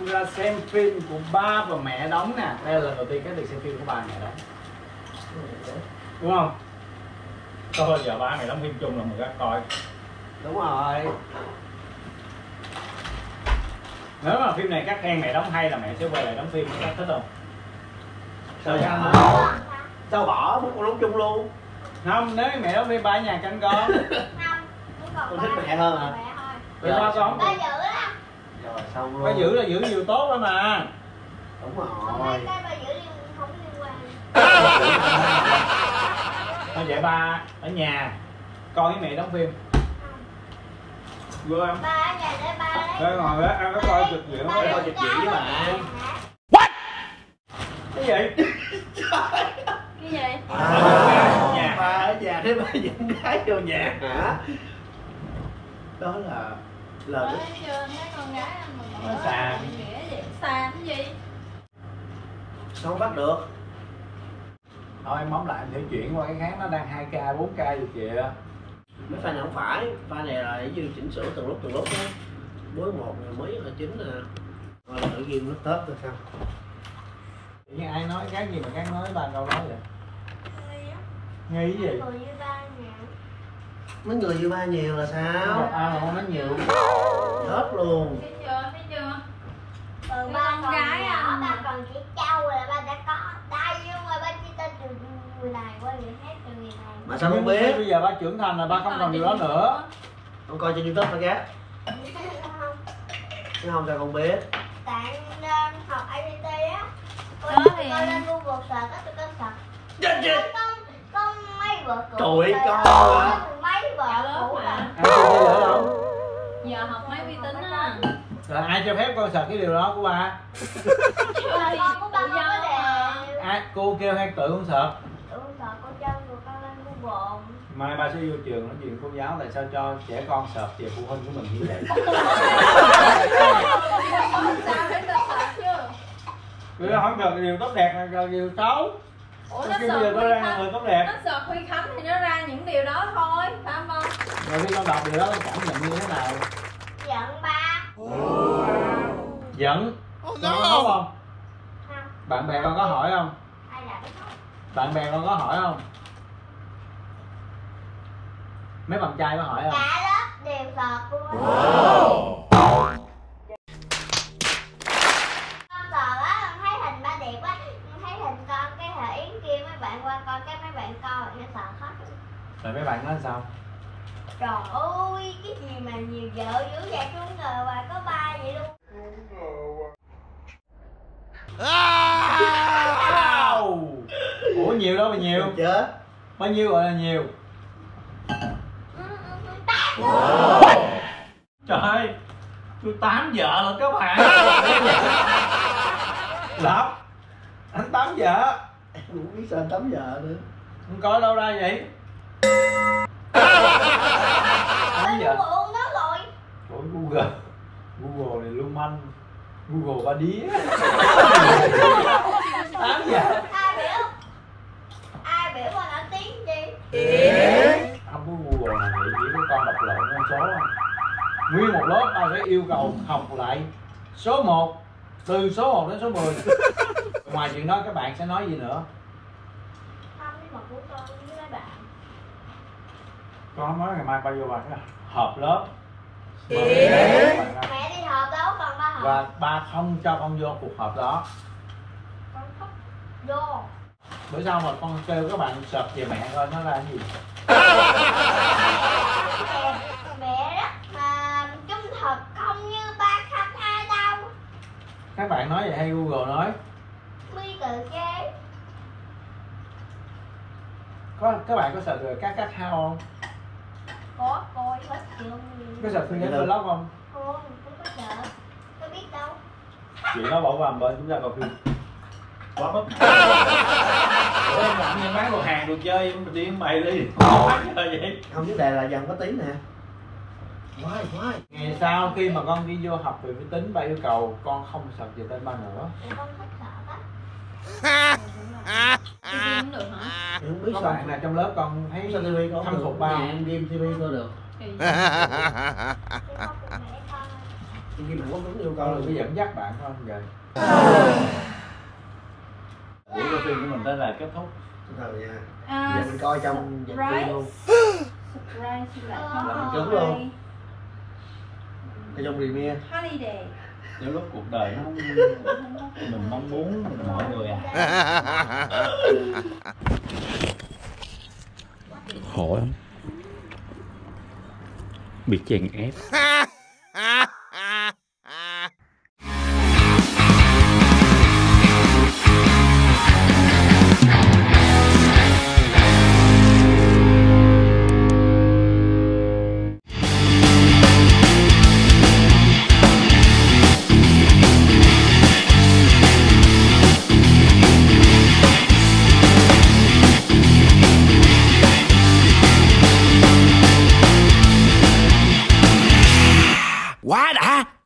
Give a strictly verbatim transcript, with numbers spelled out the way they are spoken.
chung ra xem phim của ba và mẹ đóng nè. Đây là lần đầu tiên các được xem phim của ba mẹ đóng, đúng không? Có bao giờ ba mẹ đóng phim chung là mình có coi? Đúng rồi. Nếu mà phim này các khen mẹ đóng hay là mẹ sẽ quay lại đóng phim, các thích không? Sao sao sao bỏ muốn con đóng chung luôn? Không, nếu mẹ đóng phim ba ở nhà canh con. Không, con thích mẹ hơn à? Vì sao con? ba giữ đó. Rồi xong luôn. Ba giữ là giữ nhiều tốt đó mà. Đúng Không rồi. mấy cái ba giữ liên không liên quan. Thôi vậy ba ở nhà coi với mẹ đóng phim. Vui không? Ba ở nhà để ba lấy. Đây ngồi đó, ăn có coi trực diện, Ba coi lấy trực diện với bạn. What? Cái gì? Cái gì? À, ba ở nhà để ba dẫn gái vô nhà hả? Đó là lời Nói chưa, mấy con gái anh mà Nó xàm. nghĩa gì? Xàm cái gì? sao không bắt được? Thôi em bấm lại em thử chuyển qua cái khác, nó đang hai K, bốn K gì kìa. Mấy pha này không phải, pha này là cái gì chỉnh sửa từng lúc từng lúc á. Bối một là mấy là chính nè. Rồi là tự nhiên nó tết rồi sao? Tự nhiên ai nói cái gì mà cái nói ba câu nói vậy? Nghi á. Nghi cái gì? Người như ba nhà. Mấy người như ba nhiều là sao? À mà không nói nhiều. Hết luôn. Thấy chưa, thấy chưa? Từ Cái ba con còn gái nhỏ, anh. ba còn chỉ trâu là ba đã có tay nhưng mà ba chỉ tên từ người này qua người khác từ người này. Mà sao không Nhưng biết? bây giờ ba trưởng thành là ba không còn điều đó nữa. Không coi trên YouTube phải ghét. Không, Chứ không sao không biết. tại uh, học i tê tê á, Đó con thì- coi lên Google search á, tụi con search. Chết chết. Con con mấy vợ cũ. Trời ơi, rồi con á, hả? mấy vợ Dạ cũ lớp rồi. mà. Ai cho phép ở đâu? Giờ học máy vi tính á. Rồi ai cho phép con sợ cái điều đó của ba? Mà con của ba Tự không do có mà. đề. Ai cô kêu hay tự con sợ? Tụi con search con cho tụi con lên Google. Mai ba sẽ vô trường nói chuyện cô giáo tại sao cho trẻ con sợp về phụ huynh của mình như vậy. Sao để tao sợ chứ? Cứ hỏi được điều tốt đẹp là điều xấu. Ủa nó Khi sợ bây giờ Huy tôi ra Khánh. người tốt đẹp. Nó sợ Huy Khánh thì nó ra những điều đó thôi, phải không con? Rồi khi con đọc điều đó con cảm nhận như thế nào? Giận ba. Giận. Con có khóc không? Không, Bạn bè con có hỏi không? ai đã biết không? Bạn bè con có hỏi không? Mấy bạn trai có hỏi không? Cả lớp đều search luôn. Con search á, con thấy hình ba đẹp á, con thấy hình con cái hệ Yến kia, mấy bạn qua coi cái mấy bạn coi nó search hết. Rồi mấy bạn nói sao? Trời ơi, cái gì mà nhiều vợ dữ vậy, tôi không ngờ bà có ba vậy luôn. Ủa nhiều đâu mà nhiều? Chết. Bao nhiêu gọi là nhiều? Trời ơi, tôi tám vợ rồi các bạn. Lắm. Anh tám vợ. Không biết sao anh tắm vợ nữa. Không coi đâu ra vậy? Tám Bên vợ. Google uống nó rồi. Ủa Google. Google này lưu manh. Google ba đĩa. Tám vợ. Ai biểu không? Ai biểu mà nổi tiếng gì? Không có Google này vậy, chỉ có con đọc lộn con số không? Nguyên một lớp tao sẽ yêu cầu học lại số một, từ số một đến số mười. Ngoài chuyện đó các bạn sẽ nói gì nữa? Không, nhưng mà của con với mấy bạn. Con nói ngày mai bao nhiêu bạn họp lớp. Mẹ đi họp đâu, còn ba họp. Và ba không cho con vô cuộc họp đó. Con không vô. Bữa sau mà con kêu các bạn search về mẹ coi nó ra cái gì. Mẹ rất mà trung thực, không như ba khanh ai đâu. Các bạn nói vậy hay Google nói? Mi tự chế. Có các bạn có search về các các hao không? Có coi hết chưa? Có search phương nhánh vlog không? Không, không có sợ. Tôi biết đâu. Chuyện đó bỏ qua một bên chúng ta coi phim. Quá mất. Ủa em làm như bán đồ hàng đồ chơi em đi mày đi. Không chơi vậy. Không, vấn đề là dần có tiếng nè. Quái quái. Ngày sau khi mà con đi vô học về vi tính, ba yêu cầu con không search về tên ba nữa. Mẹ con thích sợ đó. Ti vi cũng được hả? Em không biết Có sao. bạn nào trong lớp con thấy Sao ti vi có khâm được? phục ba Nhà không? em game ti vi có được. Kỳ Chứ không được mẹ con. Khi bạn có đúng yêu cầu Con là đừng có dẫn dắt bạn thôi giờ. Buổi coi phim của mình tới là kết thúc. từ từ nha. À, Giờ mình coi trong dàn phim luôn. surprise lại không Là mình thôi. cứng luôn. Ở trong Premiere. Holiday. Nhiều lúc cuộc đời nó mình mong muốn mọi người à. Khổ lắm, bị chèn ép. Quá đã.